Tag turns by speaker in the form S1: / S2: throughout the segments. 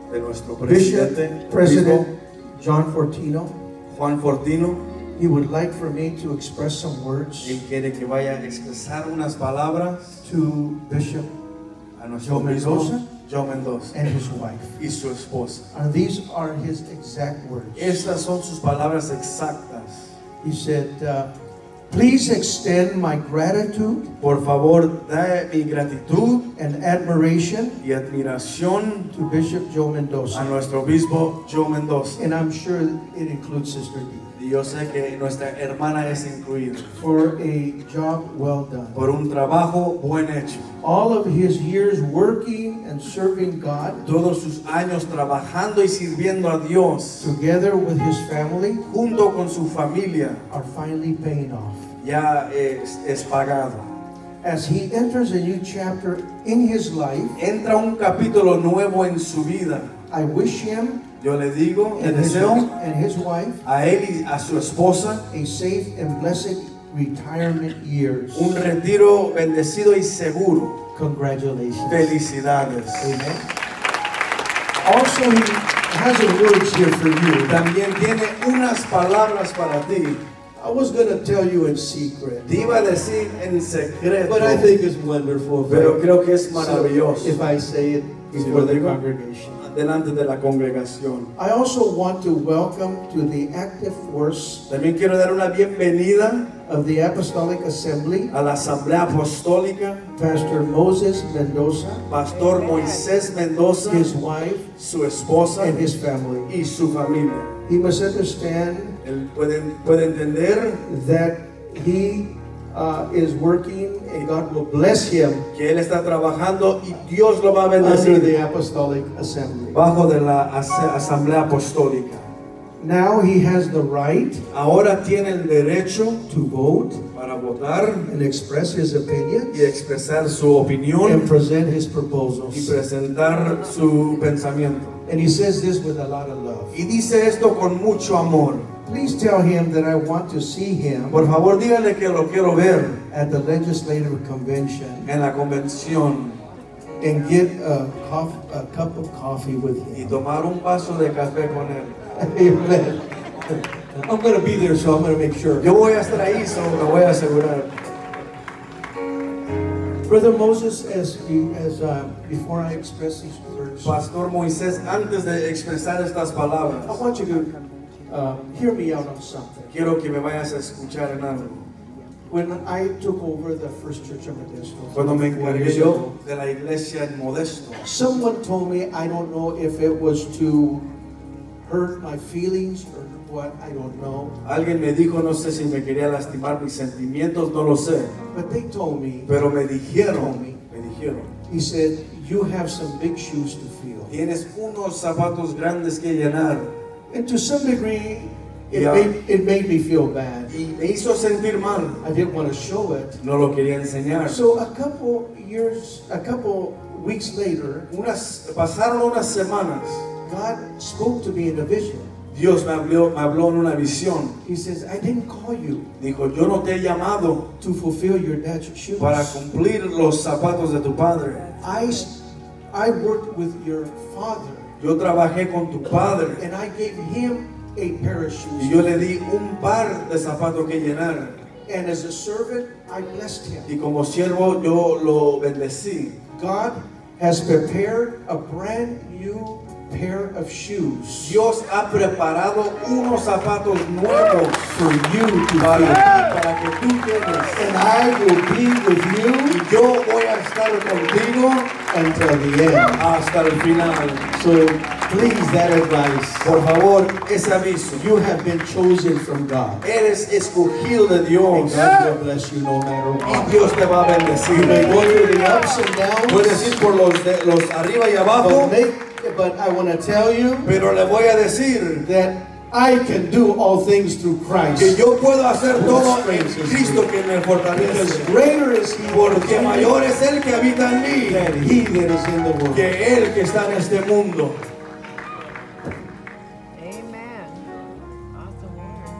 S1: de nuestro presidente,
S2: President John Fortino.
S1: Juan Fortino.
S2: He would like for me to express some words
S1: Él quiere que vaya a expresar unas palabras
S2: to Bishop
S1: a nuestro
S2: Joe
S1: obispo,
S2: Mendoza
S1: Joe Mendoza,
S2: and his wife.
S1: y su esposa.
S2: These are his exact words.
S1: Estas son sus palabras exactas.
S2: He said, please extend my gratitude
S1: Por favor, da mi gratitud
S2: and admiration
S1: y admiración
S2: to Bishop Joe
S1: a
S2: Mendoza.
S1: nuestro obispo Joe Mendoza.
S2: And I'm sure it includes Sister Dee.
S1: Y yo sé que nuestra hermana es incluida.
S2: For a job well done.
S1: Por un trabajo buen hecho.
S2: All of his years working and serving God,
S1: Todos sus años trabajando y sirviendo a Dios,
S2: together with his family,
S1: junto con su familia,
S2: are finally paying off.
S1: ya es pagado.
S2: As he enters a new chapter in his life,
S1: Entra un capítulo nuevo en su vida.
S2: I wish him
S1: Yo le digo, le
S2: and his
S1: deseo
S2: wife
S1: a él y a su esposa
S2: a safe and blessed retirement years.
S1: un retiro bendecido y seguro.
S2: Congratulations.
S1: Felicidades.
S2: Amen. Also, he has a words here for you.
S1: También tiene unas palabras para ti.
S2: I was going to tell you in secret,
S1: Te iba a decir en secreto,
S2: but I think it's wonderful.
S1: pero creo que es
S2: So,
S1: maravilloso.
S2: if I say it
S1: Si
S2: before
S1: lo
S2: the
S1: digo
S2: congregation.
S1: delante de la congregación.
S2: I also want to welcome to the active force
S1: También quiero dar una bienvenida
S2: of the Apostolic Assembly,
S1: a la Asamblea Apostólica,
S2: Pastor Moses Mendoza,
S1: Pastor Moisés Mendoza,
S2: his wife,
S1: su esposa
S2: and his family.
S1: y su familia.
S2: He must understand
S1: Él puede entender
S2: that he is working and God will bless him
S1: que él está trabajando y Dios lo va a
S2: under
S1: bendecir
S2: the Apostolic Assembly.
S1: bajo de la Asamblea Apostólica.
S2: Now he has the right
S1: Ahora tiene el derecho
S2: to vote
S1: para votar
S2: and express his opinions
S1: y expresar su opinión
S2: and present his
S1: y
S2: proposals.
S1: presentar su pensamiento.
S2: And he says this with a lot of love.
S1: Y dice esto con mucho amor.
S2: Please tell him that I want to see him
S1: Por favor, dígale que lo quiero ver
S2: at the legislative convention
S1: en la convención
S2: and get a cup of coffee with
S1: y
S2: him.
S1: tomar un vaso de café con él.
S2: Amen. I'm going to be there, so I'm going to make sure.
S1: Yo voy a estar ahí, solo me voy a asegurar.
S2: Brother Moses, before I express these words,
S1: Pastor Moisés, antes de expresar estas palabras,
S2: I want you to hear me out on something.
S1: quiero que me vayas a escuchar en algo.
S2: When I took over the First Church of Modesto,
S1: Cuando me
S2: 4
S1: encargué
S2: years
S1: yo
S2: ago,
S1: de la iglesia en Modesto,
S2: someone told me, I don't know if it was to hurt my feelings or what, I don't know.
S1: alguien me dijo, no sé si me quería lastimar mis sentimientos, no lo sé,
S2: But they told me,
S1: pero me dijeron,
S2: he said, you have some big shoes to fill.
S1: tienes unos zapatos grandes que llenar.
S2: And to some degree,
S1: Yeah.
S2: it made me feel bad.
S1: Y me hizo sentir mal,
S2: I didn't want to show it.
S1: no lo quería enseñar.
S2: So a couple weeks later,
S1: Pasaron unas semanas,
S2: God spoke to me in a vision.
S1: Dios me habló en una visión.
S2: He says, I didn't call you
S1: Dijo, yo no te he llamado
S2: to fulfill your dad's shoes.
S1: para cumplir los zapatos de tu padre.
S2: I worked with your father,
S1: Yo trabajé con tu padre
S2: and I gave him a pair of shoes.
S1: y yo le di un par de zapatos que llenar.
S2: And as a servant, I blessed him.
S1: Y como siervo yo lo bendecí.
S2: God has prepared a brand new pair of shoes
S1: Dios ha preparado unos zapatos nuevos
S2: for you to
S1: para
S2: wear.
S1: ti, para que tú tengas.
S2: And I will be with you
S1: Y yo voy a estar contigo
S2: until the end.
S1: hasta el final.
S2: So please, that advice.
S1: Por favor, ese aviso.
S2: You have been chosen from God.
S1: Eres escogido de
S2: And
S1: Dios
S2: God will bless you no matter
S1: y
S2: what.
S1: Dios te va a
S2: You may go
S1: bendecir.
S2: through the ups and
S1: Puedes ir
S2: downs,
S1: por los arriba y abajo,
S2: but I want to tell you
S1: pero le voy a decir
S2: that I can do all things through Christ.
S1: que yo puedo hacer todo en Cristo que me
S2: Because
S1: fortalece.
S2: greater is He
S1: Porque mayor es el que habita en mí
S2: than He that is in the world.
S1: que el que está en este mundo.
S3: Amen. Awesome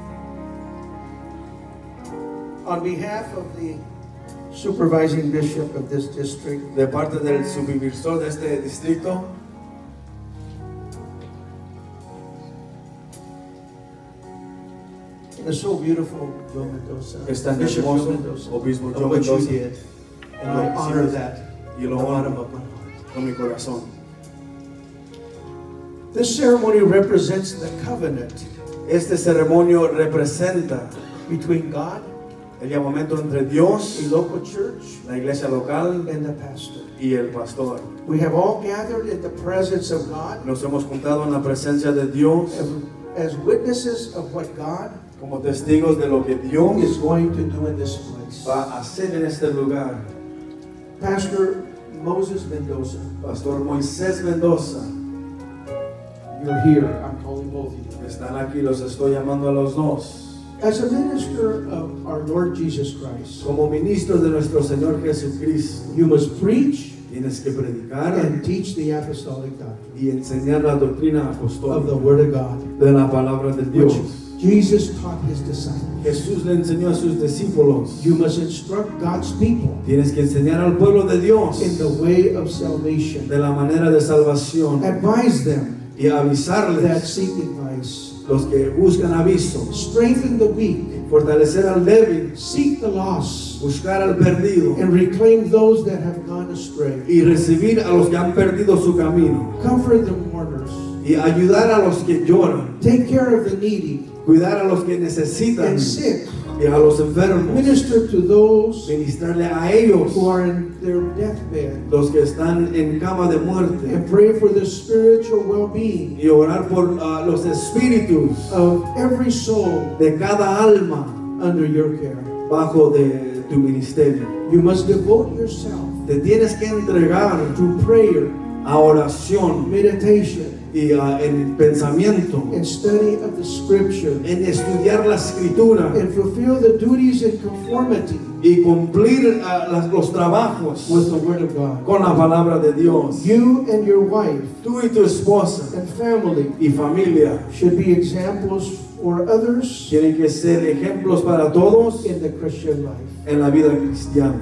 S3: word.
S2: On behalf of the supervising bishop of this district,
S1: De parte del supervisor de este distrito,
S2: It's so beautiful, Joe Mendoza.
S1: Es tan
S2: Bishop Joe
S1: hermoso,
S2: Mendoza,
S1: Obispo
S2: of
S1: Joe
S2: what you
S1: Mendoza.
S2: did. And
S1: Lo
S2: I
S1: que
S2: honor
S1: hiciste.
S2: that
S1: Y lo
S2: from the bottom
S1: honro
S2: of my heart.
S1: con mi corazón.
S2: This ceremony represents the covenant
S1: Este ceremonio representa
S2: between God,
S1: el llamamiento entre
S2: a
S1: Dios,
S2: local church,
S1: la iglesia local
S2: and the pastor.
S1: y el pastor.
S2: We have all gathered in the presence of God
S1: Nos hemos juntado en la presencia de Dios
S2: as witnesses of what God
S1: como testigos de lo que Dios
S2: is going to do in this place.
S1: va a hacer en este lugar.
S2: Pastor Moses Mendoza,
S1: Pastor Moisés Mendoza,
S2: you're here. I'm calling both of you.
S1: están aquí, los estoy llamando a los dos.
S2: As a minister of our Lord Jesus Christ,
S1: Como ministros de nuestro Señor Jesucristo,
S2: you must preach
S1: tienes que predicar
S2: and teach the apostolic doctrine
S1: y enseñar la doctrina
S2: of the
S1: apostólica
S2: Word of God,
S1: de la palabra de Dios.
S2: which Jesus taught his disciples.
S1: Jesús le enseñó a sus discípulos.
S2: You must instruct God's people
S1: Tienes que enseñar al pueblo de Dios
S2: in the way of salvation.
S1: de la manera de salvación
S2: Advise them
S1: y avisarles,
S2: that seek advice.
S1: los que buscan aviso,
S2: Strengthen the weak.
S1: fortalecer al débil,
S2: Seek the lost.
S1: buscar al perdido
S2: And reclaim those that have gone astray.
S1: y recibir a los que han perdido su camino
S2: Comfort the mourners.
S1: y ayudar a los que lloran,
S2: Take care of the needy
S1: cuidar a los que necesitan
S2: and sick.
S1: y a los enfermos,
S2: Minister to those
S1: ministrarle a ellos,
S2: who are in their deathbed.
S1: los que están en cama de muerte,
S2: And pray for the spiritual well-being
S1: y orar por los espíritus
S2: of every soul
S1: de cada alma
S2: under your care.
S1: bajo de tu ministerio.
S2: You must devote yourself
S1: Te tienes que entregar
S2: to prayer,
S1: a oración
S2: meditation,
S1: y en pensamiento,
S2: and study of the scripture,
S1: en estudiar la escritura
S2: and fulfill the duties in conformity
S1: y cumplir los trabajos
S2: with the Word of God.
S1: con la palabra de Dios.
S2: You and your wife
S1: Tú y tu esposa
S2: and family
S1: y familia
S2: should be examples for others
S1: tienen que ser ejemplos para todos
S2: in the Christian life.
S1: en la vida cristiana.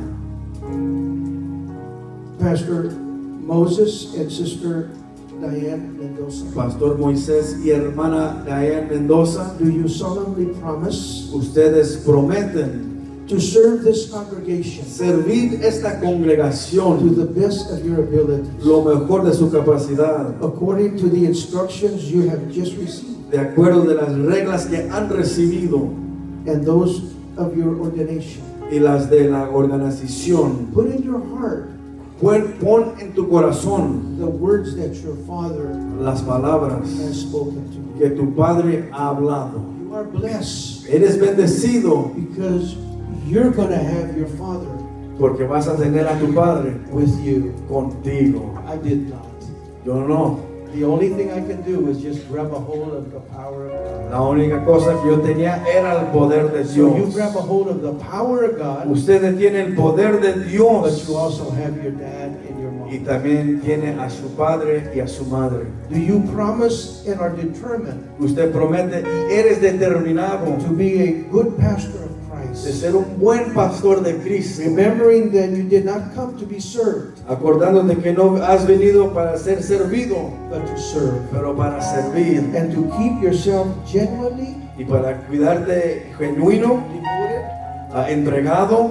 S2: Pastor Moses and Sister Diane Mendoza,
S1: Pastor Moisés y hermana Diane Mendoza,
S2: do you solemnly promise
S1: ustedes prometen
S2: to serve this congregation
S1: servir esta
S2: to
S1: congregación
S2: the best of your abilities,
S1: lo mejor de su capacidad,
S2: according to the instructions you have just received
S1: de acuerdo de las reglas que han recibido
S2: and those of your ordination?
S1: y las de la organización?
S2: Put in your heart
S1: Pon en tu corazón
S2: the words that your Father
S1: las palabras
S2: has spoken to you.
S1: que tu Padre ha hablado.
S2: You are blessed
S1: Eres bendecido
S2: because you're going to have your Father
S1: porque vas a tener a tu Padre
S2: with you.
S1: contigo.
S2: I did not.
S1: Yo no.
S2: The only thing I can do is just grab a hold of the power of God.
S1: La única cosa que yo tenía era el poder de
S2: So you
S1: Dios.
S2: grab a hold of the power of God,
S1: Ustedes tienen el poder de
S2: but
S1: Dios
S2: you also have your dad and your
S1: y
S2: mom.
S1: también tiene a su padre y a su madre.
S2: Do you promise and are determined
S1: Usted promete y eres determinado
S2: to be a good pastor of
S1: de
S2: Christ,
S1: ser un buen pastor de Cristo,
S2: remembering that you did not come to be served,
S1: acordándote que no has venido para ser servido,
S2: but to serve,
S1: pero para servir
S2: and to keep yourself genuinely
S1: y para cuidarte genuino,
S2: devoted
S1: entregado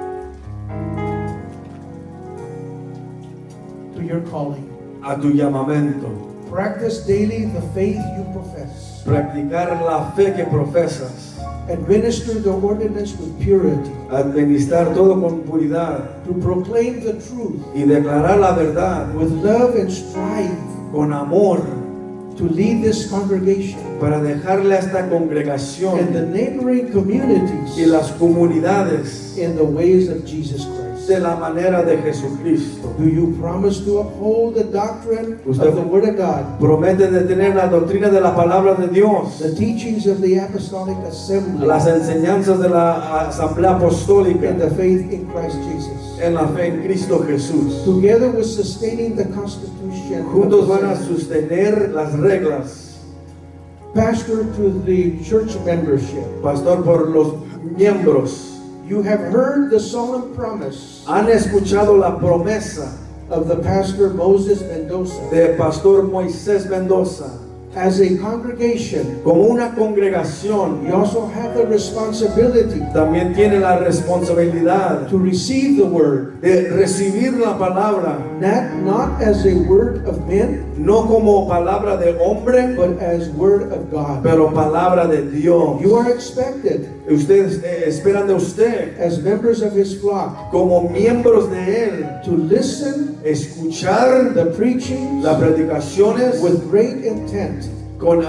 S2: to your calling?
S1: a tu llamamiento,
S2: Practice daily the faith you profess.
S1: practicar la fe que profesas,
S2: Administer the ordinance with purity.
S1: administrar todo con puridad
S2: To proclaim the truth
S1: y declarar la verdad
S2: with love and strive
S1: con amor
S2: to lead this congregation
S1: para dejarle a esta
S2: and the
S1: congregación
S2: neighboring communities
S1: y las comunidades
S2: in the ways of Jesus Christ.
S1: de la manera de Jesucristo.
S2: Do you promise to uphold the doctrine
S1: Usted-
S2: of the Word of God,
S1: Promete de tener la doctrina de la palabra de Dios,
S2: the teachings of the Apostolic Assembly,
S1: las enseñanzas de la asamblea apostólica
S2: and the faith in Christ Jesus,
S1: en la fe en Cristo Jesús?
S2: together with sustaining the Constitution of
S1: Juntos
S2: the
S1: van a
S2: same?
S1: sostener las reglas.
S2: Pastor to the church membership,
S1: Pastor, por los miembros,
S2: you have heard the solemn promise
S1: han escuchado la promesa
S2: of the pastor Moses Mendoza
S1: de Pastor Moisés Mendoza
S2: As a congregation,
S1: como una congregación,
S2: we also have the responsibility
S1: también tiene la responsabilidad
S2: to receive the word,
S1: de recibir la palabra,
S2: not as a word of men,
S1: no como palabra de hombre,
S2: but as word of God.
S1: pero palabra de Dios.
S2: You are expected,
S1: Ustedes esperan de usted,
S2: as members of His flock,
S1: como miembros de Él,
S2: to listen
S1: escuchar
S2: the preachings
S1: las predicaciones
S2: with great intent,
S1: con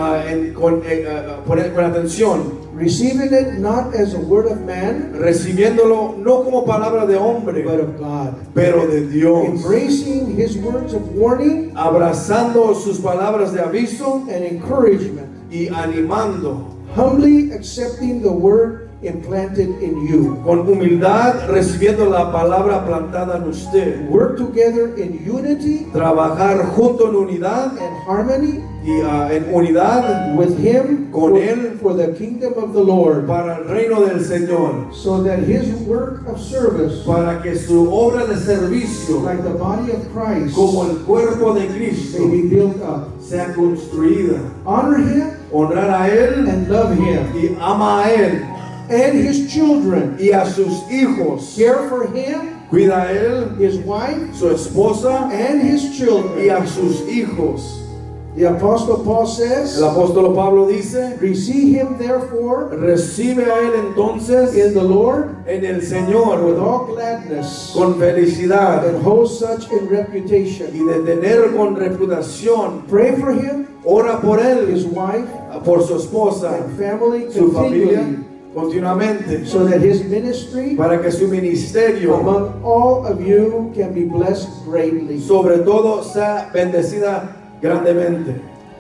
S1: atención,
S2: receiving it not as a word of man,
S1: recibiéndolo no como palabra de hombre,
S2: but of God.
S1: pero de Dios,
S2: Embracing His words of warning
S1: abrazando sus palabras de aviso
S2: and encouragement,
S1: y animando,
S2: humbly accepting the word implanted in you.
S1: con humildad recibiendo la palabra plantada en usted,
S2: Work together in unity
S1: trabajar junto en unidad
S2: and harmony
S1: y en unidad
S2: with Him
S1: Con
S2: for,
S1: Él.
S2: for the kingdom of the Lord,
S1: para el reino del Señor,
S2: so that His work of service,
S1: para que su obra de servicio
S2: like the body of Christ,
S1: como el cuerpo de Cristo
S2: may be built up.
S1: sea construida.
S2: Honor Him
S1: Honrar a Él
S2: and love Him,
S1: y ama a Él
S2: and His children.
S1: y a sus hijos.
S2: Care for Him,
S1: Cuida a Él,
S2: His wife,
S1: su esposa
S2: and His
S1: y
S2: children.
S1: a sus hijos.
S2: The Apostle Paul says,
S1: El apóstol Pablo dice,
S2: receive Him therefore
S1: recibe a Él entonces
S2: in the Lord
S1: en el
S2: with
S1: Señor
S2: all gladness,
S1: con felicidad
S2: and hold such in reputation.
S1: y de tener con reputación.
S2: Pray for him,
S1: Ora por
S2: his
S1: Él,
S2: wife,
S1: por su esposa,
S2: and family
S1: su familia
S2: continually,
S1: continuamente,
S2: so that his ministry
S1: para que su ministerio
S2: among all of you can be blessed greatly.
S1: sobre todo sea bendecida grandemente.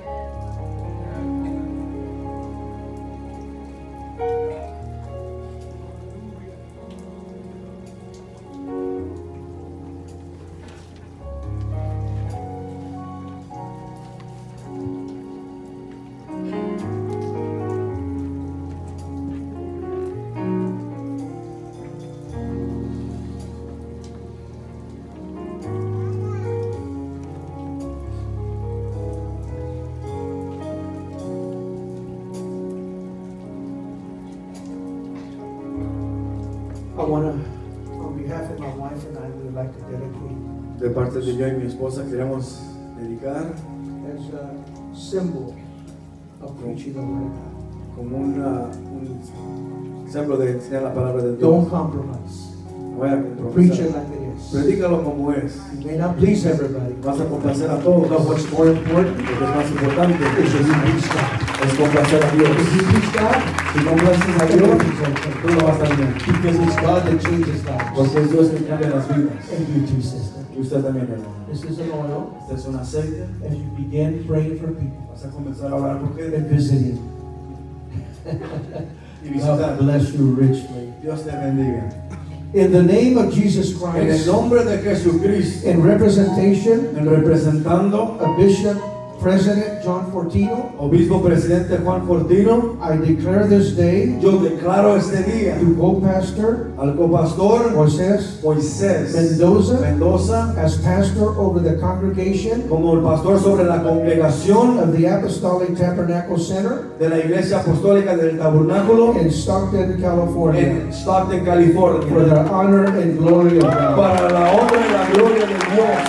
S2: I want to, on behalf of my wife and I, we would like to dedicate
S1: De parte de yo y mi esposa queremos dedicar
S2: as a symbol of preaching the word of God.
S1: como un ejemplo de enseñar la palabra de
S2: Don't
S1: Dios.
S2: compromise.
S1: No voy a
S2: Preach it
S1: comprometer.
S2: like it is.
S1: Predícalo como es.
S2: You may not please everybody,
S1: Vas a complacer a todos.
S2: but what's more important
S1: Lo que es más importante
S2: is that you please God.
S1: es complacer a Dios.
S2: If you please God,
S1: Si complaces a Dios, todo va a estar bien.
S2: because it's God that changes lives.
S1: Porque es Dios que cambia las vidas.
S2: And you too, sister.
S1: Y usted también, hermano.
S2: This is an oil.
S1: Este es un aceite.
S2: As you begin praying for people
S1: Vas a comenzar a orar por gente
S2: and visiting,
S1: y visitar.
S2: God bless you richly.
S1: Dios te bendiga.
S2: In the name of Jesus
S1: En el
S2: Christ,
S1: nombre de Jesucristo,
S2: in representation
S1: en representando
S2: of Bishop President John Fortino,
S1: Obispo Presidente Juan Fortino,
S2: I declare this day
S1: yo declaro este día
S2: to co-pastor
S1: al copastor
S2: Moisés
S1: Moisés
S2: Mendoza as pastor over the congregation
S1: como el pastor sobre la congregación
S2: of the Apostolic Tabernacle Center
S1: de la Iglesia Apostólica del Tabernáculo
S2: in Stockton, California,
S1: en Stockton,
S2: for
S1: California,
S2: the honor and glory of God.
S1: para la honra y la gloria de Dios.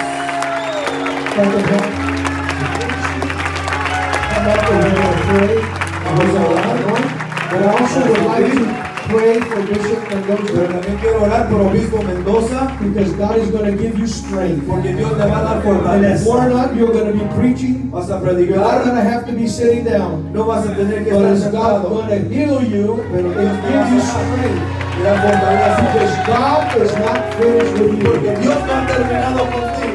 S2: Come up and we're going to pray.
S1: Vamos a orar,
S2: But I also would like to pray for Bishop
S1: pero
S2: Mendoza,
S1: también quiero orar por Obispo Mendoza,
S2: because God is going to give you strength.
S1: porque Dios le va a dar
S2: And if we're
S1: fortaleza.
S2: not, you're going to be preaching.
S1: Vas a
S2: You're not going
S1: predicar,
S2: to have to be sitting down.
S1: no vas a tener que
S2: But
S1: estar
S2: is God
S1: sentado,
S2: going to heal you
S1: pero
S2: and
S1: Dios te va
S2: give
S1: a
S2: you
S1: sanar
S2: strength?
S1: y dar fortaleza.
S2: Because God is not finished with you.
S1: Porque Dios no ha terminado contigo.